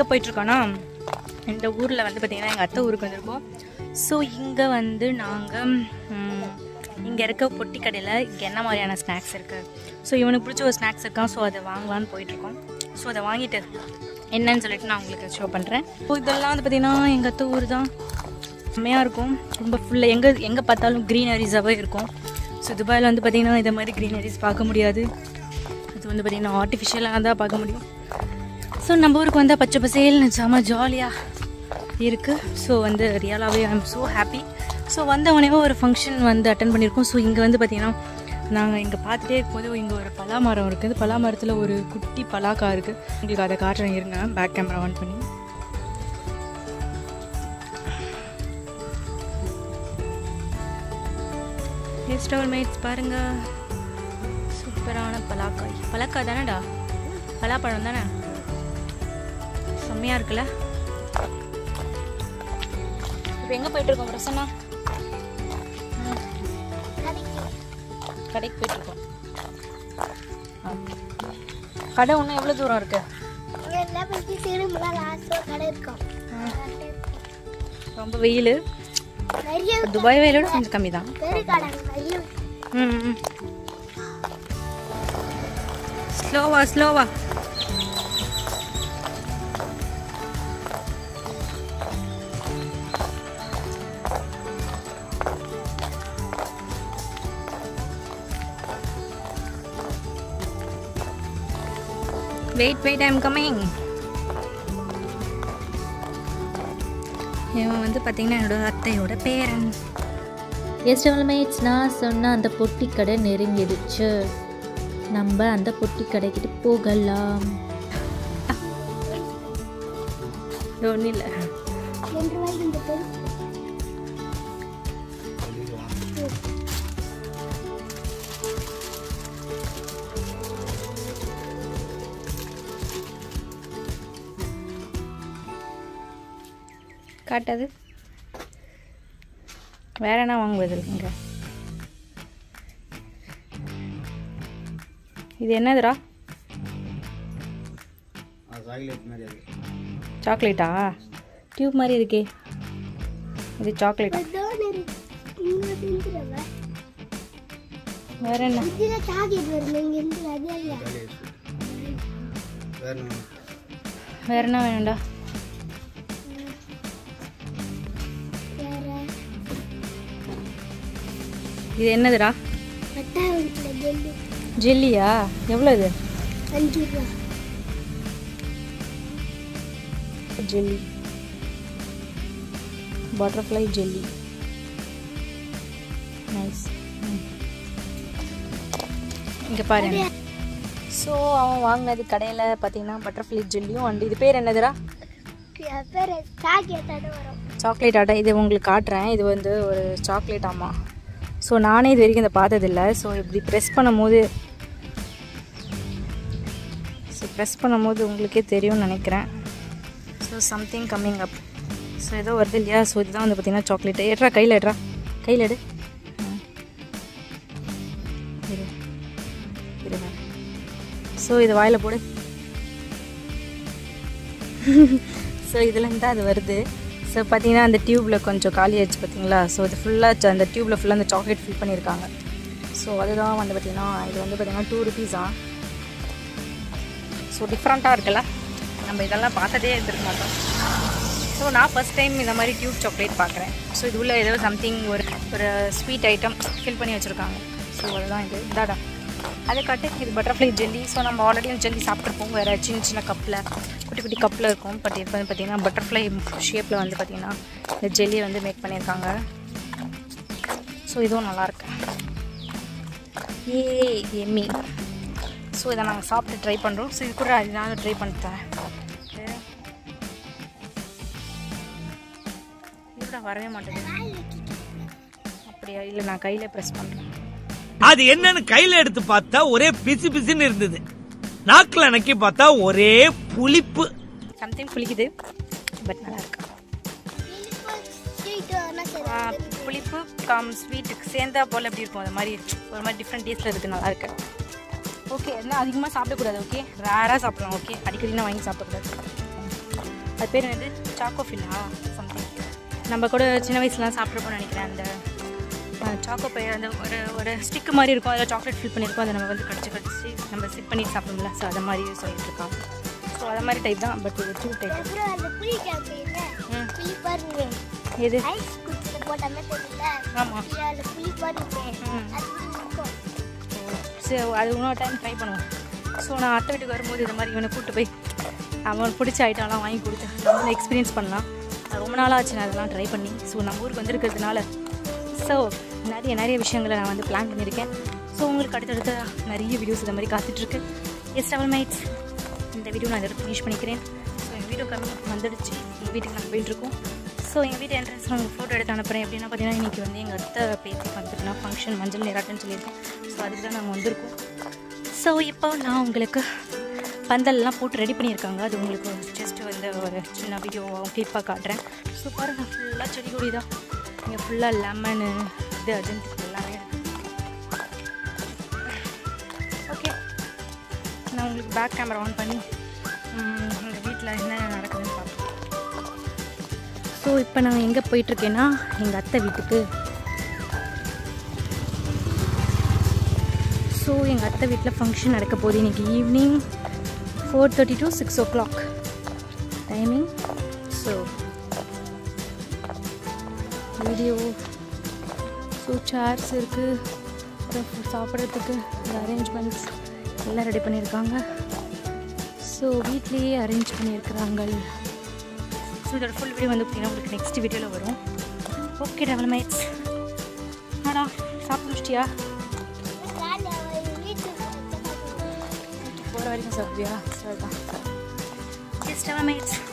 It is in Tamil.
போயிட்டுருக்கோன்னா இந்த ஊரில் வந்து பார்த்திங்கன்னா எங்கள் அத்தை ஊருக்கு வந்திருக்கோம். ஸோ இங்கே வந்து நாங்கள் இங்கே இருக்க பொட்டி கடையில் இங்கே என்ன மாதிரியான ஸ்நாக்ஸ் இருக்குது, ஸோ இவனுக்கு பிடிச்ச ஒரு ஸ்நாக்ஸ் இருக்கான். ஸோ அதை வாங்கலான்னு போயிட்டுருக்கோம். ஸோ அதை வாங்கிட்டு என்னன்னு சொல்லிட்டு நான் உங்களுக்கு ஷோ பண்ணுறேன். ஸோ இதெல்லாம் வந்து பார்த்திங்கன்னா எங்கள் அத்தை ஊர் தான். செம்மையாக இருக்கும். ரொம்ப ஃபுல்லாக எங்கே பார்த்தாலும் க்ரீனரிஸாகவே இருக்கும். ஸோ துபாயில் வந்து பார்த்திங்கன்னா இதை மாதிரி க்ரீனரிஸ் பார்க்க முடியாது. அது வந்து பார்த்திங்கன்னா ஆர்டிஃபிஷியலாக தான் பார்க்க முடியும். ஸோ நம்ம ஊருக்கு வந்தால் பச்சை பசேல்னு செம்ம ஜாலியாக இருக்குது. ஸோ வந்து ரியலாகவே I am so happy. So வந்தவனே ஒரு ஃபங்க்ஷன் வந்து அட்டன் பண்ணியிருக்கோம். ஸோ இங்கே வந்து பார்த்திங்கன்னா நாங்கள் இங்கே பார்த்துட்டே இருக்கும்போது இங்கே ஒரு பலா மரம் இருக்குது. பலா மரத்தில் ஒரு குட்டி பலாக்கா இருக்குது. உங்களுக்கு அதை காட்டுறேன் இருங்க, பேக் கேமரா ஆன் பண்ணி. ஹேர்ஸ்டைல் மேட்ஸ் பாருங்கள், சூப்பரான பலாக்காய். பலாக்கா தானேடா, பலாப்பழம் தானே, செம்மையாக இருக்குல்ல. இப்போ எங்கே போயிட்டுருக்கோம் பிரசன்னா? கடைக்கு போயிட்டுருக்கோம். கடை ஒன்றும் எவ்வளோ தூரம் இருக்கு? ரொம்ப வெயில். துபாய் வெயிலோட கொஞ்சம் கம்மி தான். ஸ்லோவா ஸ்லோவா. Wait, I'm coming. இவன் வந்து பார்த்தீங்கன்னா என்னோட அத்தையோட பேரன். எஸ்டவல்மேட்ஸ், நான் சொன்ன அந்த பொட்டி கடை நெருங்கிடுச்சு. நம்ம அந்த பொட்டி கடைக்கிட்ட போகலாம். ஒன்றும் இல்லை. காட்டாது. வேற என்ன வாங்குவது இங்கே? இது என்னதுடா? சாக்லேட்டா? டியூப் மாதிரி இருக்கே, இது சாக்லேட்டா? வேற என்ன? வேற என்ன வேணும்டா? இது என்னதுடா? ஜெல்லியா? எவ்வளோ இது? 5 ரூபா. Jelly, butterfly jelly, nice. இங்கே பாருங்க. ஸோ அவன் வாங்கினது கடையில் பார்த்தீங்கன்னா பட்டர்ஃப்ளை ஜெல்லியும் அண்ட் இது பேர் என்னதுடா? சாக்லேட் ஆட்டா. இது உங்களுக்கு காட்டுறேன். இது வந்து ஒரு சாக்லேட் ஆமா. ஸோ நானே இது வரைக்கும் இதை பார்த்ததில்லை. ஸோ இப்படி ப்ரெஸ் பண்ணும்போது உங்களுக்கே தெரியும்னு நினைக்கிறேன். So something coming up. So ஏதோ வருது இல்லையா? ஸோ இதுதான் வந்து பார்த்திங்கன்னா சாக்லேட்டு. ஏட்ரா கையில் எடு. ஸோ இது வாயில் போடு. ஸோ இதுலேருந்து தான் அது வருது. ஸோ பார்த்தீங்கன்னா அந்த டியூப்பில் கொஞ்சம் காலி ஆயிடுச்சு பார்த்தீங்களா? ஸோ இது ஃபுல்லாக அந்த டியூப்பில் ஃபுல்லாக அந்த சாக்லேட் ஃபில் பண்ணியிருக்காங்க. ஸோ அதுதான் வந்து பார்த்திங்கன்னா இது வந்து பார்த்திங்கன்னா 2 rupees. ஸோ டிஃப்ரெண்ட்டாக இருக்குல்ல, நம்ம இதெல்லாம் பார்த்ததே இருந்திருக்க மாட்டோம். ஸோ நான் ஃபஸ்ட் டைம் இந்த மாதிரி டியூப் சாக்லேட் பார்க்குறேன். ஸோ இது உள்ள ஏதோ சம்திங் ஒரு ஸ்வீட் ஐட்டம் ஃபில் பண்ணி வச்சுருக்காங்க. ஸோ அதுதான் இது. இதாடா அதை காட்டு. இது பட்டர்ஃப்ளை ஜெல்லி. ஸோ நம்ம ஆல்ரெடி ஜெல்லி சாப்பிட்ருப்போம் வேறு சின்ன கப்பில், குட்டி கப்பில் இருக்கும். பட் இப்போ வந்து பார்த்திங்கன்னா பட்டர்ஃப்ளை ஷேப்பில் வந்து பார்த்திங்கன்னா இந்த ஜெல்லியை வந்து மேக் பண்ணியிருக்காங்க. ஸோ இதுவும் நல்லாயிருக்கு. எம்மி. ஸோ இதை நாங்கள் சாப்பிட்டு ட்ரை பண்ணுறோம். ஸோ இது கூட அதனால ட்ரை பண்ணிட்டேன். இதுதான் வரவே மாட்டேங்குது. அப்படியா? இல்லை, நான் கையில் ப்ரெஸ் பண்ணுறேன். அது என்னன்னு கையில எடுத்து பார்த்தா ஒரே பிசு பிசுன்னு இருந்தது. நாக்குல நக்கி பார்த்தா ஒரே புளிப்பு. சம்திங் புளிக்குது, பட் நல்லா இருக்கு. புளிப்பு கம் ஸ்வீட்டுக்கு சேர்ந்தா போல் எப்படி இருக்கும், அது மாதிரி ஒரு மாதிரி டிஃப்ரெண்ட் டேஸ்ட்டில் இருக்குது. நல்லா இருக்கு. ஓகே, என்ன அதிகமாக சாப்பிடக்கூடாது. ஓகே, ரேராக சாப்பிடலாம். ஓகே, அடிக்கடினா வாங்கி சாப்பிடக்கூடாது. அது பேர் என்னது சாக்கோஃபில்லா சம்திங். நம்ம கூட சின்ன வயசுலாம் சாப்பிட்ருப்போம்னு நினைக்கிறேன். அந்த சாக்கோ பை அந்த ஒரு ஸ்டிக்கு மாதிரி இருக்கும், அதில் சாக்லேட் ஃபில் பண்ணியிருக்கோம். அதை நம்ம வந்து கடிச்சு நம்ம சிப் பண்ணி சாப்பிடும்ல. ஸோ அதை மாதிரி சொல்லிட்டு இருக்கான். ஸோ அதை மாதிரி டைப் தான், பட் இது டூ டைப். எது? ஆமாம். சரி, அது இன்னொரு டைம் ட்ரை பண்ணுவோம். ஸோ நான் அத்தை வீட்டுக்கு வரும்போது இது மாதிரி இவனை கூப்பிட்டு போய் அவனுக்கு பிடிச்ச ஐட்டம்லாம் வாங்கி கொடுத்து நம்மளும் எக்ஸ்பீரியன்ஸ் பண்ணலாம். ரொம்ப நாளாக ஆச்சு நான் அதெல்லாம் ட்ரை பண்ணி. ஸோ நம்ம ஊருக்கு வந்திருக்கிறதுனால ஸோ நிறைய விஷயங்களை நான் வந்து பிளான் பண்ணியிருக்கேன். ஸோ உங்களுக்கு அடுத்தடுத்த நிறைய வீடியோஸ் இந்த மாதிரி காத்துட்ருக்கு. எஸ் டபுள் மைட்ஸ், இந்த வீடியோ நான் இதோட ஃபினிஷ் பண்ணிக்கிறேன். ஸோ எங்கள் வீடியோ கம்மி வந்துடுச்சு. எங்கள் வீட்டுக்கு நாங்கள் போயிட்டுருக்கோம். ஸோ எங்கள் வீட்டு என்ட்ரன்ஸில் உங்களுக்கு ஃபோட்டோ எடுத்து அனுப்புகிறேன். எப்படின்னா பார்த்தீங்கன்னா இன்றைக்கி வந்து எங்கள் அத்தை பேத்திக்கு வந்துட்டுனா ஃபங்க்ஷன் மஞ்சள் நீராட்டுன்னு சொல்லியிருக்கேன். ஸோ அதுக்கு தான் நாங்கள் வந்திருக்கோம். ஸோ இப்போ நான் உங்களுக்கு பந்தல்லாம் போட்டு ரெடி பண்ணியிருக்காங்க. அது உங்களுக்கு ஜஸ்ட் வந்து ஒரு சின்ன வீடியோ கிளிப்பாக காட்டுறேன். ஸோ பாருங்கள், ஃபுல்லாக செடி கொடி தான். இங்கே ஃபுல்லாக லெமனு இது அஜென்ட் எல்லாமே இருக்குது. ஓகே, நான் உங்களுக்கு பேக் கேமரா ஆன் பண்ணி எங்கள் வீட்டில் என்ன நடக்குதுன்னு பார்ப்போம். ஸோ இப்போ நான் எங்கே போயிட்டுருக்கேன்னா எங்கள் அத்தை வீட்டுக்கு. ஸோ எங்கள் அத்தை வீட்டில் ஃபங்க்ஷன் நடக்க போகுது இன்றைக்கி evening 4:30 to 6 o'clock timing. So video chairs இருக்குது, சாப்பிட்றதுக்கு அரேஞ்ச்மெண்ட்ஸ் எல்லாம் ரெடி பண்ணியிருக்காங்க. ஸோ வீட்லேயே அரேஞ்ச் பண்ணியிருக்கிறாங்க. ஸோ இதோட ஃபுல் வீடியோ வந்து பார்த்தீங்கன்னா உங்களுக்கு நெக்ஸ்ட் வீடியோவில் வரும். ஓகே டெவலப்மெண்ட்ஸ், ஆடா சாப்பிட்டு முடிச்சிட்டியா? போகிற வரைக்கும் சாப்பிட்டியா? சரிதான். S developments,